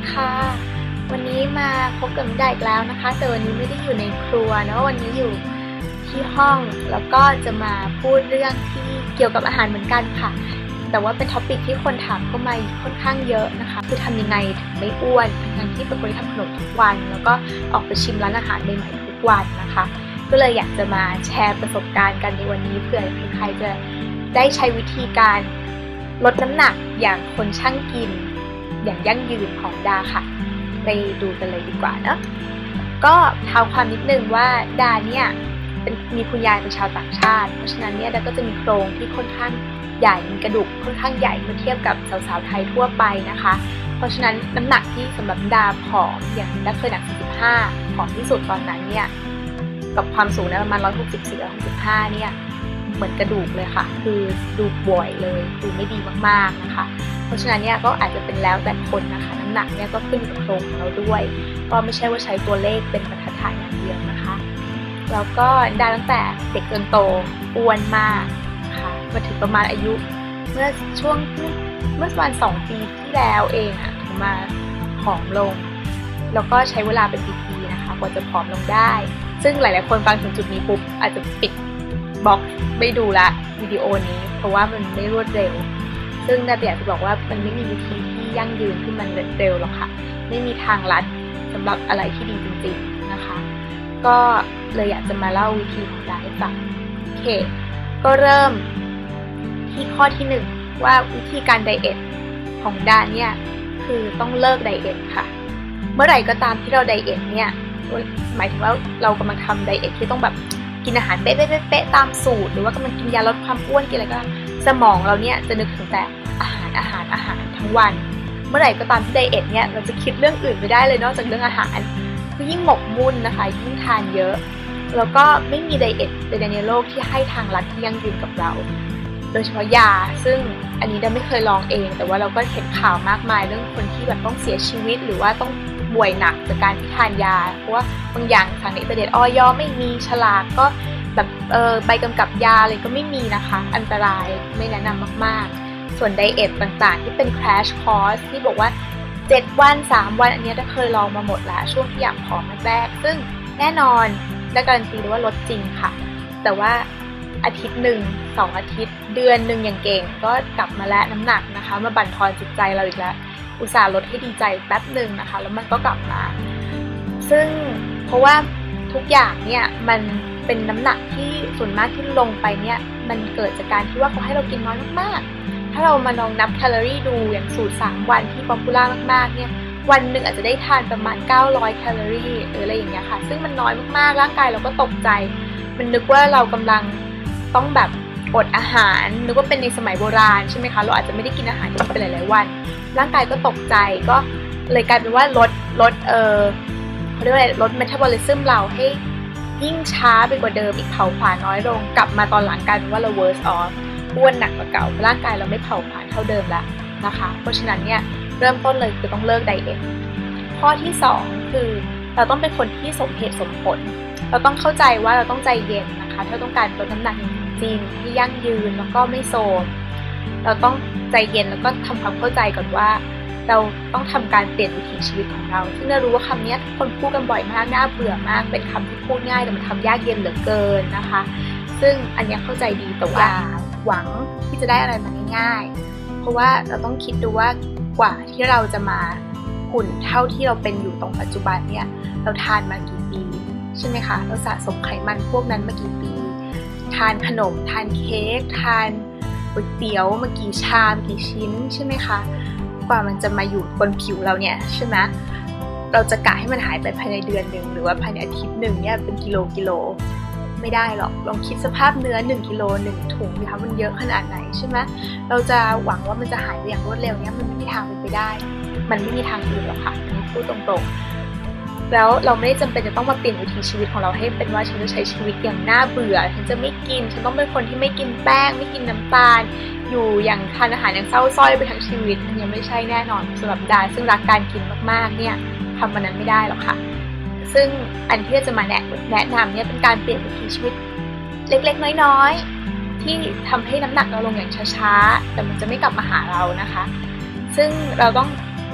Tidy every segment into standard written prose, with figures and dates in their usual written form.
ดีค่ะวันนี้มาพบกับมิดาอีกแล้วนะคะแต่วันนี้ไม่ได้อยู่ในครัวเนาะวันนี้อยู่ที่ห้องแล้วก็จะมาพูดเรื่องที่เกี่ยวกับอาหารเหมือนกันค่ะแต่ว่าเป็นท็อปิกที่คนถามเข้ามาค่อนข้างเยอะนะคะคือทำยังไงถึงไม่อ้วนทั้งที่เป็นคนที่ทำขนมทุกวันแล้วก็ออกไปชิมร้านอาหารใหม่ๆทุกวันนะคะก็เลยอยากจะมาแชร์ประสบการณ์กันในวันนี้เผื่อใครๆจะได้ใช้วิธีการลดน้ำหนักอย่างคนช่างกินอย่างยั่งยืนของดาค่ะไปดูกันเลยดีกว่าเนาะก็เท้าความนิดนึงว่าดาเนี่ยมีคุณยายเป็นชาวต่างชาติเพราะฉะนั้นเนี่ยดาก็จะมีโครงที่ค่อนข้างใหญ่มีกระดูกค่อนข้างใหญ่เมื่อเทียบกับสาวๆไทยทั่วไปนะคะเพราะฉะนั้นน้ำหนักที่สำหรับดาผอมอย่างดาเคยหนัก45ผอมที่สุดตอนนั้นเนี่ยกับความสูงประมาณ164-165เนี่ยเหมือนกระดูกเลยค่ะคือดูป่วยเลยดูไม่ดีมากๆนะคะเพราะฉะนั้นเนี่ยก็อาจจะเป็นแล้วแต่คนนะคะน้ำหนักเนี่ยก็ขึ้นกับโครงของเราด้วยก็ไม่ใช่ว่าใช้ตัวเลขเป็นบรรทัดฐานอย่างเดียวนะคะแล้วก็ได้ตั้งแต่เด็กจนโตอ้วนมากนะคะมาถึงประมาณอายุเมื่อประมาณ2 ปีที่แล้วเองอะถึงมาผอมลงแล้วก็ใช้เวลาเป็นปีๆนะคะกว่าจะผอมลงได้ซึ่งหลายๆคนฟังถึงจุดนี้ปุ๊บอาจจะปิดบล็อกไม่ดูละวิดีโอนี้เพราะว่ามันไม่รวดเร็วซึ่งดาอยากจะบอกว่ามันไม่มีวิธีที่ยั่งยืนที่มันเร็วหรอกค่ะไม่มีทางลัดสำหรับอะไรที่ดีจริงๆนะคะก็เลยอยากจะมาเล่าวิธีของดาให้ฟังโอเคก็เริ่มที่ข้อที่1ว่าวิธีการไดเอทของดาเนี่ยคือต้องเลิกไดเอทค่ะเมื่อไหร่ก็ตามที่เราไดเอทเนี่ยหมายถึงว่าเรากำลังทำไดเอทที่ต้องแบบกินอาหารเป๊ะๆตามสูตรหรือว่ากำลังกินยาลดความอ้วนกินอะไรก็สมองเราเนี่ยจะนึกถึงแต่อาหารทั้งวันเมื่อไหร่ก็ตามที่ไดเอทเนี่ยเราจะคิดเรื่องอื่นไม่ได้เลยนอกจากเรื่องอาหารคือยิ่งหมกมุ่นนะคะยิ่งทานเยอะแล้วก็ไม่มีไดเอทใดในโลกที่ให้ทางลัดที่ยั่งยืนกับเราโดยเฉพาะยาซึ่งอันนี้เราไม่เคยลองเองแต่ว่าเราก็เห็นข่าวมากมายเรื่องคนที่แบบต้องเสียชีวิตหรือว่าต้องป่วยหนักจากการที่ทานยาเพราะว่าบางอย่างสารในอินเทอร์เน็ตอยไม่มีฉลากก็แบบใบกำกับยาอะไรก็ไม่มีนะคะอันตรายไม่แนะนำมากๆส่วนไดเอทต่างๆที่เป็น crash course ที่บอกว่า7 วัน3 วันอันนี้ได้เคยลองมาหมดแล้วช่วงที่อยากผอมแรกซึ่งแน่นอนและการันตีเลยว่าลดจริงค่ะแต่ว่าอาทิตย์1 2 อาทิตย์เดือน1อย่างเก่งก็กลับมาแล้วน้ำหนักนะคะมาบั่นทอนจิตใจเราอีกแล้วอุตส่าห์ลดให้ดีใจแป๊บหนึ่งนะคะแล้วมันก็กลับมาซึ่งเพราะว่าทุกอย่างเนี่ยมันเป็นน้ำหนักที่ส่วนมากที่ลงไปเนี่ยมันเกิดจากการที่ว่าเขาให้เรากินน้อยมากๆถ้าเรามาลองนับแคลอรี่ดูอย่างสูตร3 วันที่ป๊อปปูล่ามากๆเนี่ยวันหนึ่งอาจจะได้ทานประมาณ900แคลอรี่หรืออะไรอย่างเงี้ยค่ะซึ่งมันน้อยมากๆร่างกายเราก็ตกใจมันนึกว่าเรากำลังต้องแบบอดอาหารนึกว่าเป็นในสมัยโบราณใช่ไหมคะเราอาจจะไม่ได้กินอาหารที่เป็นหลายๆวันร่างกายก็ตกใจก็เลยกลายเป็นว่าลดเขาเรียกว่าอะไรลดเมตาบอลิซึมเราให้ยิ่งช้าไปกว่าเดิมอีกเผาผลาญน้อยลงกลับมาตอนหลังกลายเป็นว่าเรา worse off อ้วนหนักกว่าเก่าร่างกายเราไม่เผาผลาญเท่าเดิมแล้วนะคะเพราะฉะนั้นเนี่ยเริ่มต้นเลยคือต้องเลิกไดเอทข้อที่2คือเราต้องเป็นคนที่สมเหตุสมผลเราต้องเข้าใจว่าเราต้องใจเย็นนะคะถ้าต้องการลดน้ำหนักจริงๆที่ยั่งยืนแล้วก็ไม่โทรมเราต้องใจเย็นแล้วก็ทำความเข้าใจก่อนว่าเราต้องทำการเปลี่ยนวิถีชีวิตของเราซึ่งเรารู้ว่าคำนี้ทุกคนพูดกันบ่อยมากน่าเบื่อมากเป็นคำที่พูดง่ายแต่มันทำยากเย็นเหลือเกินนะคะซึ่งอันนี้เข้าใจดีแต่ว่าหวังที่จะได้อะไรมาง่ายๆเพราะว่าเราต้องคิดดูว่ากว่าที่เราจะมาหุ่นเท่าที่เราเป็นอยู่ตรงปัจจุบันเนี่ยเราทานมากี่ปีใช่ไหมคะเราสะสมไขมันพวกนั้นมากี่ปีทานขนมทานเค้กทานก๋วยเตี๋ยวมากี่ชามกี่ชิ้นใช่ไหมคะกว่ามันจะมาอยู่บนผิวเราเนี่ยใช่ไหมเราจะกะให้มันหายไปภายในเดือนหนึ่งหรือว่าภายในอาทิตย์หนึ่งเนี่ยเป็นกิโลไม่ได้หรอกลองคิดสภาพเนื้อ1 กิโล1 ถุงนะคะมันเยอะขนาดไหนใช่ไหมเราจะหวังว่ามันจะหายไปอย่างรวดเร็วเนี่ยมันไม่มีทางเป็นไปได้มันไม่มีทางอื่นหรอกค่ะอันนี้พูดตรงๆแล้วเราไม่ได้จำเป็นจะต้องมาเปลี่ยนวิถีชีวิตของเราให้เป็นว่าฉันจะใช้ชีวิตอย่างน่าเบื่อฉันจะไม่กินฉันต้องเป็นคนที่ไม่กินแป้งไม่กินน้ำตาลอยู่อย่างทานอาหารอย่างเศร้าส้อยไปทั้งชีวิตมันยังไม่ใช่แน่นอนสำหรับดาซึ่งรักการกินมากๆเนี่ยทำมันนั้นไม่ได้หรอกค่ะซึ่งอันที่จะมาแนะนำเนี่ยเป็นการเปลี่ยนวิถีชีวิตเล็กๆน้อยๆที่ทำให้น้ำหนักเราลงอย่างช้าๆแต่มันจะไม่กลับมาหาเรานะคะซึ่งเราต้อง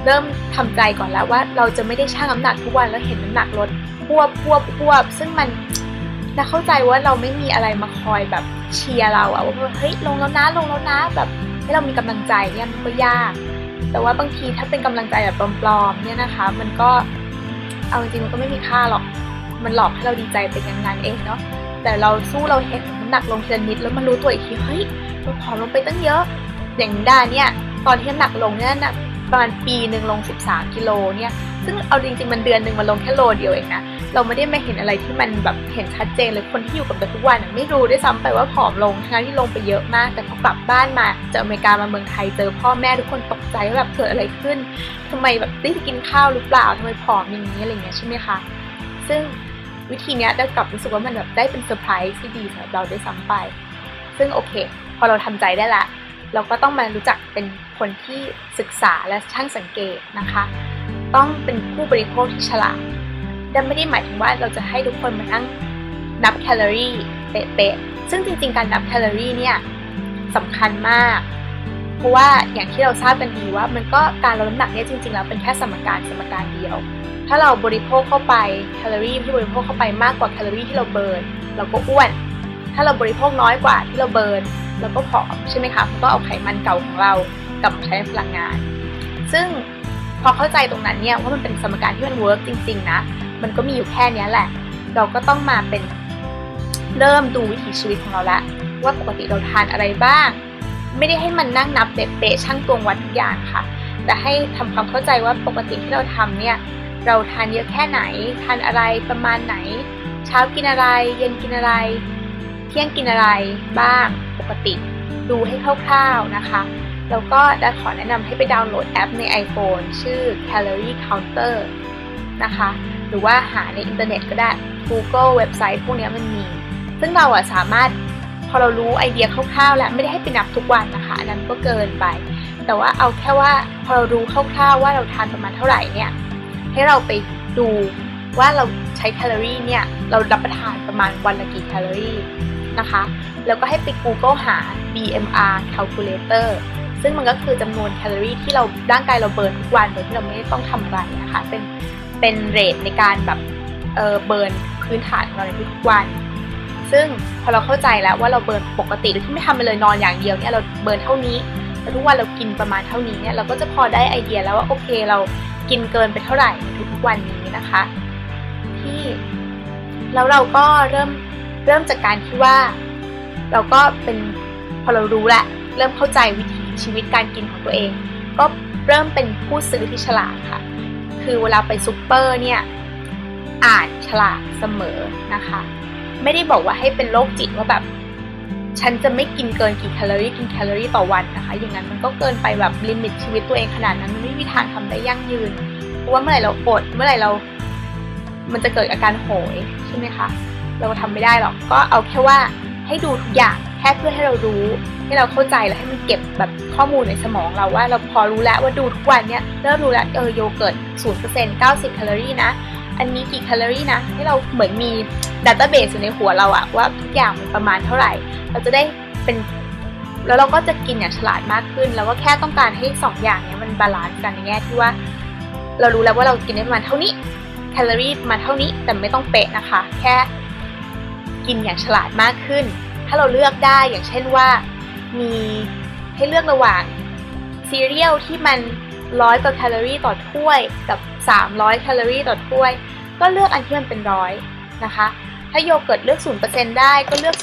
เริ่มทำใจก่อนแล้วว่าเราจะไม่ได้ชั่งน้ำหนักทุกวันแล้วเห็นน้ำหนักลดพวบซึ่งมันน่าเข้าใจว่าเราไม่มีอะไรมาคอยแบบเชียร์เราอะว่าเฮ้ยลงแล้วนะแบบให้เรามีกำลังใจเนี่ยมันก็ยากแต่ว่าบางทีถ้าเป็นกำลังใจแบบปลอมๆเนี่ยนะคะมันก็เอาจริงๆมันก็ไม่มีค่าหรอกมันหลอกให้เราดีใจเป็นอย่างนั้นเองเนาะแต่เราสู้เราเห็นน้ำหนักลงทีละนิดแล้วมันรู้ตัวอีกทีเฮ้ยเราผอมลงไปตั้งเยอะอย่างด้าเนี่ยตอนที่น้ำหนักลงเนี่ยนะประมาณปีนึงลง13 กิโลเนี่ยซึ่งเอาจริงๆมันเดือนนึงมันลงแค่โลเดียวเองนะเราไม่ได้มาเห็นอะไรที่มันแบบเห็นชัดเจนเลยคนที่อยู่กับเราทุกวันไม่รู้ด้วยซ้ำไปว่าผอมลงทั้งที่ลงไปเยอะมากแต่พอกลับบ้านมาจากอเมริกามาเมืองไทยเจอพ่อแม่ทุกคนตกใจว่าแบบเกิดอะไรขึ้นทำไมแบบได้กินข้าวหรือเปล่าทำไมผอมอย่างนี้อะไรเงี้ยใช่ไหมคะซึ่งวิธีนี้ได้กลับรู้สึกว่ามันแบบได้เป็นเซอร์ไพรส์ที่ดีสำหรับเราด้วยซ้ำไปซึ่งโอเคพอเราทำใจได้ละเราก็ต้องมารู้จักเป็นคนที่ศึกษาและช่างสังเกตนะคะต้องเป็นผู้บริโภคที่ฉลาดแต่ไม่ได้หมายถึงว่าเราจะให้ทุกคนมานั่งนับแคลอรี่เป๊ะๆซึ่งจริงๆการนับแคลอรี่เนี่ยสำคัญมากเพราะว่าอย่างที่เราทราบกันดีว่ามันก็การลดน้ำหนักเนี่ยจริงๆแล้วเป็นแค่สมการเดียวถ้าเราบริโภคเข้าไปแคลอรี่ที่บริโภคเข้าไปมากกว่าแคลอรี่ที่เราเบิร์นเราก็อ้วนถ้าเราบริโภคน้อยกว่าที่เราเบิร์นเราก็ผอมใช่ไหมคะเพราะก็เอาไขมันเก่าของเรากลับมาใช้ในพลังงานซึ่งพอเข้าใจตรงนั้นเนี่ยว่ามันเป็นสมการที่มันเวิร์กจริงๆนะมันก็มีอยู่แค่นี้แหละเราก็ต้องมาเป็นเริ่มดูวิถีชีวิตของเราละว่าปกติเราทานอะไรบ้างไม่ได้ให้มันนั่งนับเป๊ะๆชั่งตวงวัดทุกอย่างค่ะแต่ให้ทำความเข้าใจว่าปกติที่เราทำเนี่ยเราทานเยอะแค่ไหนทานอะไรประมาณไหนเช้ากินอะไรเย็นกินอะไรเที่ยงกินอะไรบ้างปกติดูให้คร่าวๆนะคะแล้วก็ได้ขอแนะนำให้ไปดาวน์โหลดแอปใน iPhone ชื่อ Calorie Counter นะคะหรือว่าหาในอินเทอร์เน็ตก็ได้ Google เว็บไซต์พวกนี้มันมีซึ่งเราสามารถพอเรารู้ไอเดียคร่าวๆแล้วไม่ได้ให้ไปนับทุกวันนะคะอันนั้นก็เกินไปแต่ว่าเอาแค่ว่าพอเรารู้คร่าวๆว่าเราทานประมาณเท่าไหร่เนี่ยให้เราไปดูว่าเราใช้แคลอรี่เนี่ยเรารับประทานประมาณวันละกี่แคลอรี่นะคะแล้วก็ให้ไป Google หา BMR Calculator ซึ่งมันก็คือจำนวนแคลอรี่ที่เราร่างกายเราเบิร์นทุกวันโดยที่เราไม่ได้ต้องทำอะไรนะคะเป็นเรทในการแบบเบิร์นพื้นฐานของเราในทุกวันซึ่งพอเราเข้าใจแล้วว่าเราเบิร์นปกติโดยที่ไม่ทำไปเลยนอนอย่างเดียวเนี่ยเราเบิร์นเท่านี้แล้วทุกวันเรากินประมาณเท่านี้เนี่ยเราก็จะพอได้ไอเดียแล้วว่าโอเคเรากินเกินไปเท่าไหร่ทุกวันนี้นะคะที่แล้วเราก็เริ่มจากการที่ว่าเราก็เป็นพอเรารู้แหละเริ่มเข้าใจวิถีชีวิตการกินของตัวเองก็เริ่มเป็นผู้ซื้อที่ฉลาดค่ะคือเวลาไปซุปเปอร์เนี่ยอ่านฉลากเสมอนะคะไม่ได้บอกว่าให้เป็นโรคจิตว่าแบบฉันจะไม่กินเกินกี่แคลอรี่ต่อวันนะคะอย่างนั้นมันก็เกินไปแบบลิมิตชีวิตตัวเองขนาดนั้นมันไม่มีทางทำได้ยั่งยืนเพราะว่าเมื่อไหร่เราอดเมื่อไหร่มันจะเกิดอาการโหยใช่ไหมคะเราทำไม่ได้หรอกก็เอาแค่ว่าให้ดูทุกอย่างแค่เพื่อให้เรารู้ให้เราเข้าใจแล้วให้มันเก็บแบบข้อมูลในสมองเราว่าเราพอรู้แล้วว่าดูทุกวันเนี่ยเริ่มรู้แล้วโยเกิร์ต 0% 90 แคลอรี่นะอันนี้กี่แคลอรี่นะให้เราเหมือนมีดัตต้าเบสอยู่ในหัวเราอะว่าทุกอย่างมันประมาณเท่าไหร่เราจะได้เป็นแล้วเราก็จะกินอย่างฉลาดมากขึ้นแล้วก็แค่ต้องการให้2อย่างนี้มันบาลานซ์กันในแง่ที่ว่าเรารู้แล้วว่าเรากินได้ประมาณเท่านี้แคลอรี่มาเท่านี้แต่ไม่ต้องเป๊ะนะคะแค่กินอย่างฉลาดมากขึ้นถ้าเราเลือกได้อย่างเช่นว่ามีให้เลือกระหว่างซีเรียลที่มัน100 กว่าแคลอรี่ต่อถ้วยกับ300 แคลอรี่ต่อถ้วยก็เลือกอันที่มันเป็น100นะคะถ้าโยเกิร์ตเลือก 0% ได้ก็เลือก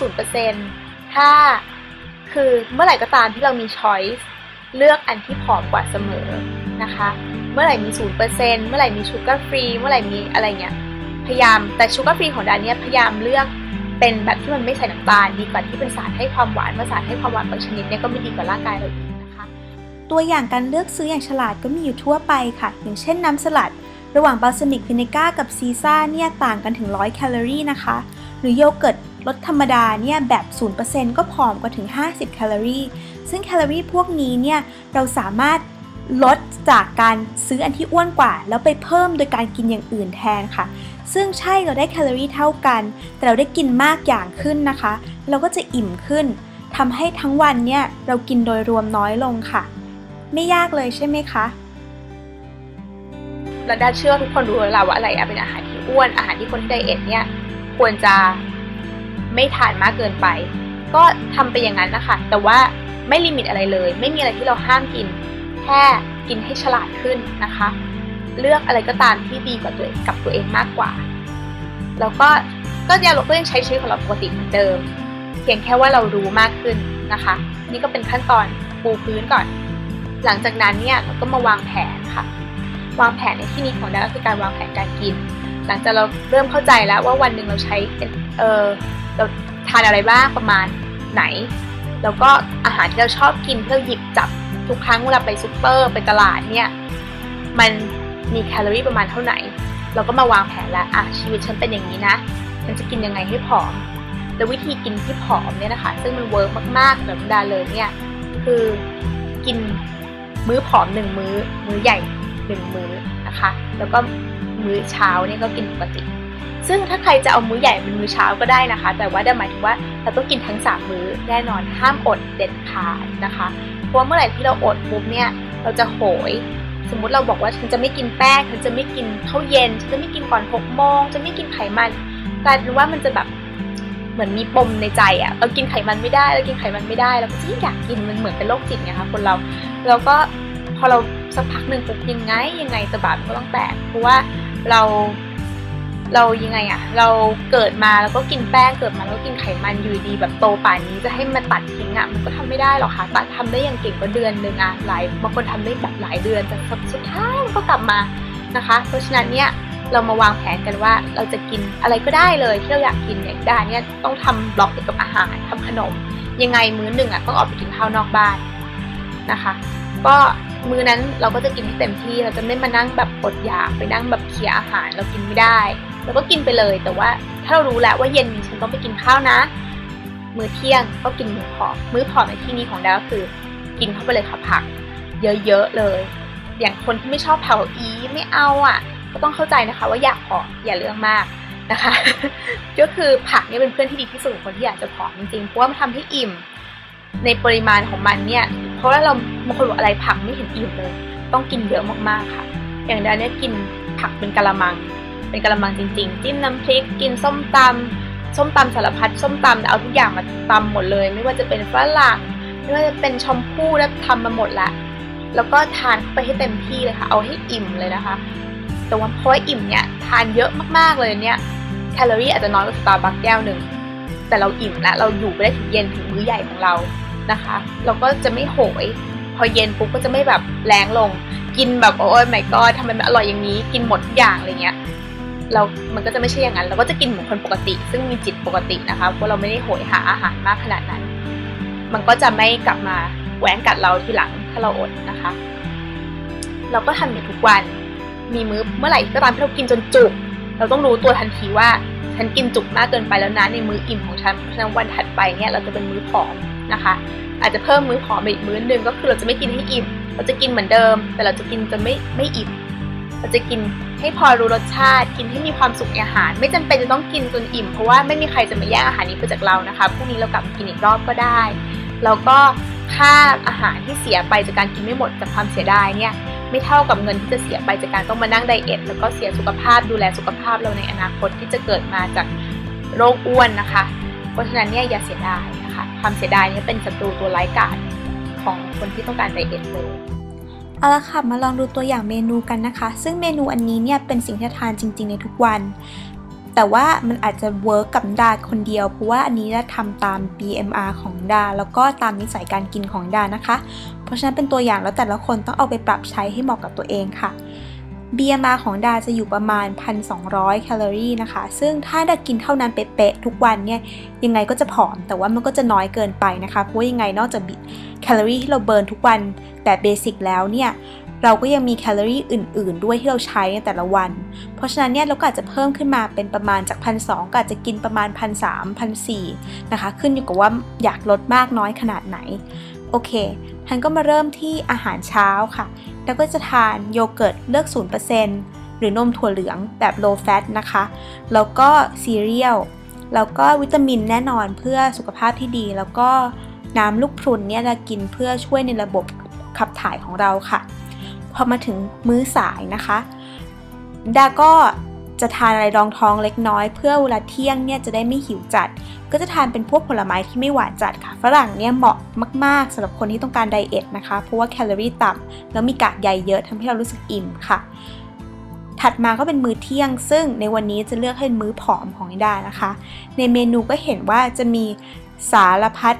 0% ถ้าคือเมื่อไหร่ก็ตามที่เรามีช้อยส์เลือกอันที่ผอมกว่าเสมอนะคะเมื่อไหร่มี 0% เมื่อไหร่มีชูการ์ฟรีเมื่อไหร่มีอะไรเงี้ยพยายามแต่ชูการ์ฟรีของดานเนี่ยพยายามเลือกเป็นแบบที่มันไม่ใส่น้ำตาลดีกว่าที่เป็นสารให้ความหวานเพราะสารให้ความหวานบางชนิดเนี่ยก็ไม่ดีกับร่างกายเราอีกนะคะตัวอย่างการเลือกซื้ออย่างฉลาดก็มีอยู่ทั่วไปค่ะอย่างเช่นน้ำสลัดระหว่างบัลซามิกวินิก้ากับซีซ่าเนี่ยต่างกันถึง100 แคลอรี่นะคะหรือโยเกิร์ตรสธรรมดาเนี่ยแบบ 0% ก็ผอมกว่าถึง50 แคลอรี่ซึ่งแคลอรี่พวกนี้เนี่ยเราสามารถลดจากการซื้ออันที่อ้วนกว่าแล้วไปเพิ่มโดยการกินอย่างอื่นแทนค่ะซึ่งใช่เราได้แคลอรี่เท่ากันแต่เราได้กินมากอย่างขึ้นนะคะเราก็จะอิ่มขึ้นทำให้ทั้งวันเนี่ยเรากินโดยรวมน้อยลงค่ะไม่ยากเลยใช่ไหมคะและด้าเชื่อทุกคนรู้แล้วว่าอะไรเป็นอาหารที่อ้วนอาหารที่คนที่ไดเอทเนี่ยควรจะไม่ทานมากเกินไปก็ทำไปอย่างนั้นนะคะแต่ว่าไม่ลิมิตอะไรเลยไม่มีอะไรที่เราห้ามกินแค่กินให้ฉลาดขึ้นนะคะเลือกอะไรก็ตามที่ดีกว่าตัวเองมากกว่าแล้วก็เราก็ยังใช้ชีวิตของเราปกติเหมือนเดิมเพียงแค่ว่าเรารู้มากขึ้นนะคะนี่ก็เป็นขั้นตอนปูพื้นก่อนหลังจากนั้นเนี่ยเราก็มาวางแผนค่ะวางแผนในที่นี้ของเราก็คือการวางแผนการกินหลังจากเราเริ่มเข้าใจแล้วว่าวันหนึ่งเราใช้เราทานอะไรบ้างประมาณไหนแล้วก็อาหารที่เราชอบกินที่เราหยิบจับทุกครั้งเวลาไปซุปเปอร์ไปตลาดเนี่ยมันมีแคลอรี่ประมาณเท่าไหร่เราก็มาวางแผนแล้วชีวิตฉันเป็นอย่างนี้นะฉันจะกินยังไงให้ผอมแล้ววิธีกินที่ผอมเนี่ยนะคะซึ่งมันเวิร์กมากๆสำหรับดาเลยเนี่ยคือกินมื้อผอม1มื้อใหญ่1มื้อนะคะแล้วก็มื้อเช้าเนี่ยก็กินปกติซึ่งถ้าใครจะเอามื้อใหญ่เป็นมื้อเช้าก็ได้นะคะแต่ว่าดาหมายถึงว่าเราต้องกินทั้ง3มื้อแน่นอนห้ามอดเด็ดขาดนะคะเพราะเมื่อไหร่ที่เราอดปุ๊บเนี่ยเราจะโหยสมมุติเราบอกว่าฉันจะไม่กินแป้งฉันจะไม่กินข้าวเย็นฉันจะไม่กินก่อน6 โมงจะไม่กินไขมันกลายเป็นว่ามันจะแบบเหมือนมีปมในใจเรากินไขมันไม่ได้เรากินไขมันไม่ได้เราก็ยิ่งอยากกินมันเหมือนเป็นโรคจิตไงคะคนเราแล้วก็พอเราสักพักหนึ่งปุ๊บยังไงตะบะมันก็ต้องแตกเพราะว่าเรายังไงเราเกิดมาแล้วก็กินแป้งเกิดมาแล้วก็กินไขมันอยู่ดีแบบโตป่านนี้จะให้มาตัดทิ้งมันก็ทำไม่ได้หรอกค่ะตัดทำได้อย่างเก่งก็เดือนนึงบางคนทำได้แบบหลายเดือนแต่สุดท้ายมันก็กลับมานะคะเพราะฉะนั้นเนี่ยเรามาวางแผนกันว่าเราจะกินอะไรก็ได้เลยที่เราอยากกินอย่างได้เนี่ยต้องทำบล็อกเกี่ยวกับอาหารทำขนมยังไงมื้อหนึ่งต้องออกไปกินข้าวนอกบ้านนะคะก็มื้อนั้นเราก็จะกินให้เต็มที่เราจะไม่มานั่งแบบอดอยากไปนั่งแบบเคี่ยอาหารเรากินไม่ได้เราก็กินไปเลยแต่ว่าถ้าเรารู้แล้วว่าเย็นนี้ฉันต้องไปกินข้าวนะมื้อเที่ยงก็กินมื้อผอมในที่นี้ของดาวคือกินเข้าไปเลยค่ะผักเยอะๆเลยอย่างคนที่ไม่ชอบเผาไม่เอาก็ต้องเข้าใจนะคะว่าอยากผอมอย่าเรื่องมากนะคะ ก็คือผักเนี่ยเป็นเพื่อนที่ดีที่สุดของคนที่อยากจะผอมจริงๆเพราะว่ามันทำให้อิ่มในปริมาณของมันเนี่ยเพราะว่าเราบางคนบอกอะไรผักไม่เห็นอิ่มเลยต้องกินเยอะมากๆค่ะอย่างดาวเนี่ยกินผักเป็นกะละมังจริงๆจิ้มน้ำพริกกินส้มตำสารพัดส้มตำเอาทุกอย่างมาตำหมดเลยไม่ว่าจะเป็นฝรั่งไม่ว่าจะเป็นชมพู่แล้วทำมาหมดละแล้วก็ทานเข้าไปให้เต็มที่เลยค่ะเอาให้อิ่มเลยนะคะแต่ว่าเพราะว่าอิ่มเนี่ยทานเยอะมากๆเลยเนี่ยแคลอรี่อาจจะน้อยกว่าสตาร์บัคแก้วหนึ่งแต่เราอิ่มแล้วเราอยู่ไปได้ถึงเย็นถึงมื้อใหญ่ของเรานะคะเราก็จะไม่โหยพอเย็นปุ๊บก็จะไม่แบบแรงลงกินแบบโอ้ยไม่ก็ทำไมมันอร่อยอย่างนี้กินหมดทุกอย่างอะไรเงี้ยมันก็จะไม่ใช่อย่างนั้นเราก็จะกินเหมือนคนปกติซึ่งมีจิตปกตินะคะเพราะเราไม่ได้โหยหาอาหารมากขนาดนั้นมันก็จะไม่กลับมาแหวงกัดเราทีหลังถ้าเราอดนะคะเราก็ทำอย่างทุกวันมีมื้อเมื่อไหร่ก็ตามที่เรากินจนจุกเราต้องรู้ตัวทันทีว่าฉันกินจุกมากเกินไปแล้วนะในมื้ออิ่มของฉันเพราะฉะนั้นวันถัดไปเนี่ยเราจะเป็นมื้อผอมนะคะอาจจะเพิ่มมื้อผอมอีกมื้อนึงก็คือเราจะไม่กินให้อิ่มเราจะกินเหมือนเดิมแต่เราจะกินจนไม่อิ่มเราจะกินให้พอรู้รสชาติกินให้มีความสุขในอาหารไม่จำเป็นจะต้องกินจนอิ่มเพราะว่าไม่มีใครจะมาแย่งอาหารนี้ไปจากเรานะคะพรุ่งนี้เรากลับมากินอีกรอบก็ได้แล้วก็ค่าอาหารที่เสียไปจากการกินไม่หมดจากความเสียดายเนี่ยไม่เท่ากับเงินที่จะเสียไปจากการต้องมานั่งไดเอทแล้วก็เสียสุขภาพดูแลสุขภาพเราในอนาคตที่จะเกิดมาจากโรคอ้วนนะคะเพราะฉะนั้นเนี่ยอย่าเสียดายนะคะความเสียดายเนี่ยเป็นศัตรูตัวร้ายกาจของคนที่ต้องการไดเอทเลยเอาละค่ะมาลองดูตัวอย่างเมนูกันนะคะซึ่งเมนูอันนี้เนี่ยเป็นสิ่งที่ทานจริงๆในทุกวันแต่ว่ามันอาจจะเวิร์กกับดาคนเดียวเพราะว่าอันนี้ได้ทำตาม BMR ของดาแล้วก็ตามนิสัยการกินของดานะคะเพราะฉะนั้นเป็นตัวอย่างแล้วแต่ละคนต้องเอาไปปรับใช้ให้เหมาะกับตัวเองค่ะ BMR ของดาจะอยู่ประมาณ 1,200 แคลอรี่นะคะซึ่งถ้าดากินเท่านั้นเป๊ะๆทุกวันเนี่ยยังไงก็จะผอมแต่ว่ามันก็จะน้อยเกินไปนะคะเพราะว่ายังไงนอกจากแคลอรี่ที่เราเบิร์นทุกวันแบบเบสิกแล้วเนี่ยเราก็ยังมีแคลอรี่อื่นๆด้วยที่เราใช้ในแต่ละวันเพราะฉะนั้นเนี่ยเราก็อาจจะเพิ่มขึ้นมาเป็นประมาณจาก 1,200 ก็อาจจะกินประมาณ 1,300 1,400 นะคะขึ้นอยู่กับว่าอยากลดมากน้อยขนาดไหนโอเคท่านก็มาเริ่มที่อาหารเช้าค่ะแล้วก็จะทานโยเกิร์ตเลือก 0% หรือนมถั่วเหลืองแบบ low fat นะคะแล้วก็ซีเรียลแล้วก็วิตามินแน่นอนเพื่อสุขภาพที่ดีแล้วก็น้ำลูกพรุนเนี่ยจะกินเพื่อช่วยในระบบขับถ่ายของเราค่ะพอมาถึงมื้อสายนะคะดาก็จะทานอะไรรองท้องเล็กน้อยเพื่อเวลาเที่ยงเนี่ยจะได้ไม่หิวจัดก็จะทานเป็นพวกผลไม้ที่ไม่หวานจัดค่ะฝรั่งเนี่ยเหมาะมากๆสำหรับคนที่ต้องการไดเอทนะคะเพราะว่าแคลอรี่ต่ำแล้วมีกากใยเยอะทำให้เรารู้สึกอิ่มค่ะถัดมาก็เป็นมื้อเที่ยงซึ่งในวันนี้จะเลือกให้มื้อผอมของนิดานะคะในเมนูก็เห็นว่าจะมีสารพัด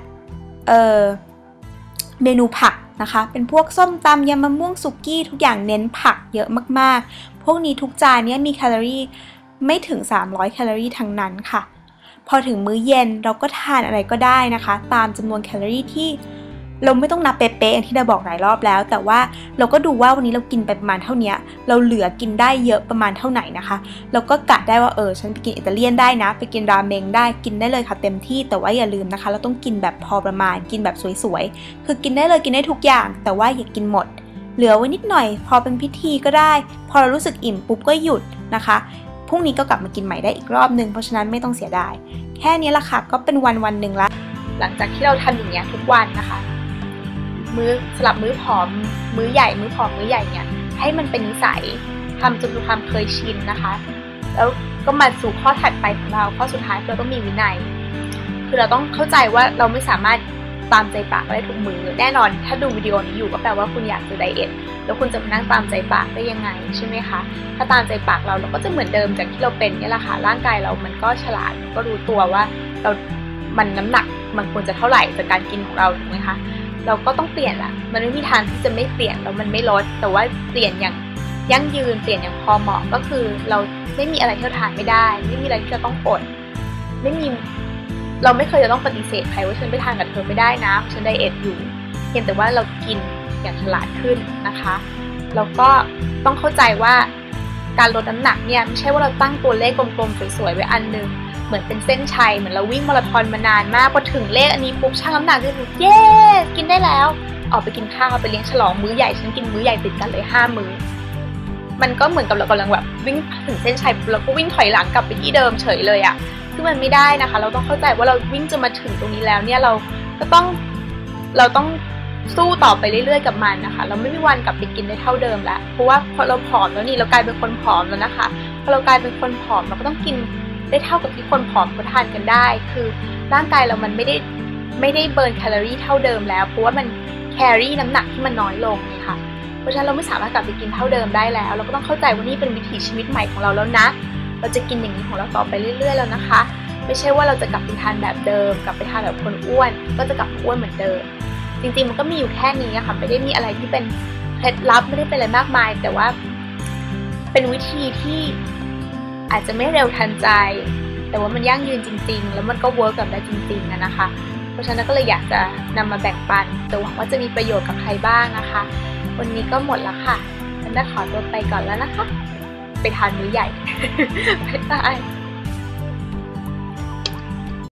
เมนูผักนะคะเป็นพวกส้มตำยำมะม่วงสุกี้ทุกอย่างเน้นผักเยอะมากๆพวกนี้ทุกจานเนี่ยมีแคลอรี่ไม่ถึง300แคลอรี่ทั้งนั้นค่ะพอถึงมื้อเย็นเราก็ทานอะไรก็ได้นะคะตามจำนวนแคลอรี่ที่เราไม่ต้องนับเป๊ะๆอย่างที่ดาบอกหลายรอบแล้วแต่ว่าเราก็ดูว่าวันนี้เรากินไปประมาณเท่านี้เราเหลือกินได้เยอะประมาณเท่าไหนนะคะเราก็กะได้ว่าฉันไปกินอิตาเลียนได้นะไปกินราเมงได้กินได้เลยค่ะเต็มที่แต่ว่าอย่าลืมนะคะเราต้องกินแบบพอประมาณกินแบบสวยๆคือกินได้เลยกินได้ทุกอย่างแต่ว่าอย่ากินหมดเหลือไว้นิดหน่อยพอเป็นพิธีก็ได้พอเรารู้สึกอิ่มปุ๊บก็หยุดนะคะพรุ่งนี้ก็กลับมากินใหม่ได้อีกรอบนึงเพราะฉะนั้นไม่ต้องเสียดายแค่นี้ละค่ะก็เป็นวันหนึ่งละหลังจากที่เราทำอย่างเงี้ยทุกวันนะคะสลับมื้อผอมมื้อใหญ่มื้อผอมมื้อใหญ่เนี่ยให้มันเป็นนิสัยทำจนมีความเคยชินนะคะแล้วก็มาสู่ข้อถัดไปของเราข้อสุดท้ายเราต้องมีวินัยคือเราต้องเข้าใจว่าเราไม่สามารถตามใจปากได้ทุกมื้อแน่นอนถ้าดูวิดีโอนี้อยู่ก็แปลว่าคุณอยากจะไดเอทแล้วคุณจะมานั่งตามใจปากได้ยังไงใช่ไหมคะถ้าตามใจปากเราก็จะเหมือนเดิมจากที่เราเป็นนี่แหละค่ะร่างกายเรามันก็ฉลาดก็รู้ตัวว่ามันน้ำหนักมันควรจะเท่าไหร่จากการกินของเราถูกไหมคะเราก็ต้องเปลี่ยนละมันไม่มีทางที่จะไม่เปลี่ยนแล้วมันไม่ลดแต่ว่าเปลี่ยนอย่างยั่งยืนเปลี่ยนอย่างพอเหมาะก็คือเราไม่มีอะไรที่เราทานไม่ได้ไม่มีอะไรที่จะต้องอดเราไม่เคยจะต้องปฏิเสธใครว่าฉันไปทานกับเธอไม่ได้นะฉันไดเอทอยู่เพียงแต่ว่าเรากินอย่างฉลาดขึ้นนะคะแล้วก็ต้องเข้าใจว่าการลดน้ำหนักเนี่ยไม่ใช่ว่าเราตั้งตัวเลขกลมๆสวยๆไว้อันนึงเหมือนเป็นเส้นชัยเหมือนเราวิ่งมาราธอนมานานมากพอถึงเลขอันนี้ปุ๊บชั่งน้ำหนักก็คือเย้กินได้แล้วออกไปกินข้าวไปเลี้ยงฉลองมื้อใหญ่ฉันกินมื้อใหญ่ติดกันเลย5 มื้อมันก็เหมือนกับเรากำลังแบบวิ่งถึงเส้นชัยแล้วก็วิ่งถอยหลังกลับไปที่เดิมเฉยเลยอะซึ่งมันไม่ได้นะคะเราต้องเข้าใจว่าเราวิ่งจะมาถึงตรงนี้แล้วเนี่ยเราต้องสู้ต่อไปเรื่อยๆกับมันนะคะเราไม่มีวันกลับไปกินได้เท่าเดิมแล้วเพราะว่าพอเราผอมแล้วนี่เรากลายเป็นคนผอมแล้วนะคะพอเรากลายเป็นคนผอมเราก็ต้องกินได้เท่ากับที่คนผอมเขาทานกันได้คือร่างกายเรามันไม่ได้เบิร์นแคลอรี่เท่าเดิมแล้วเพราะว่ามันแครี่น้ำหนักที่มันน้อยลงนี่ค่ะเพราะฉะนั้นเราไม่สามารถกลับไปกินเท่าเดิมได้แล้วเราก็ต้องเข้าใจว่านี่เป็นวิถีชีวิตใหม่ของเราแล้วนะเราจะกินอย่างนี้ของเราต่อไปเรื่อยๆแล้วนะคะไม่ใช่ว่าเราจะกลับไปทานแบบเดิมกลับไปทานแบบคนอ้วนก็จะกลับอ้วนเหมือนเดิมจริงๆมันก็มีอยู่แค่นี้ค่ะไม่ได้มีอะไรที่เป็นเคล็ดลับไม่ได้เป็นอะไรมากมายแต่ว่าเป็นวิธีที่อาจจะไม่เร็วทันใจแต่ว่ามันยั่งยืนจริงๆแล้วมันก็เวิร์กกับได้จริงๆนะคะเพราะฉะนั้นก็เลยอยากจะนำมาแบ่งปันแต่หวังว่าจะมีประโยชน์กับใครบ้างนะคะวันนี้ก็หมดแล้วค่ะงั้นขอตัวไปก่อนแล้วนะคะไปทานมื้อใหญ่บ๊ายบาย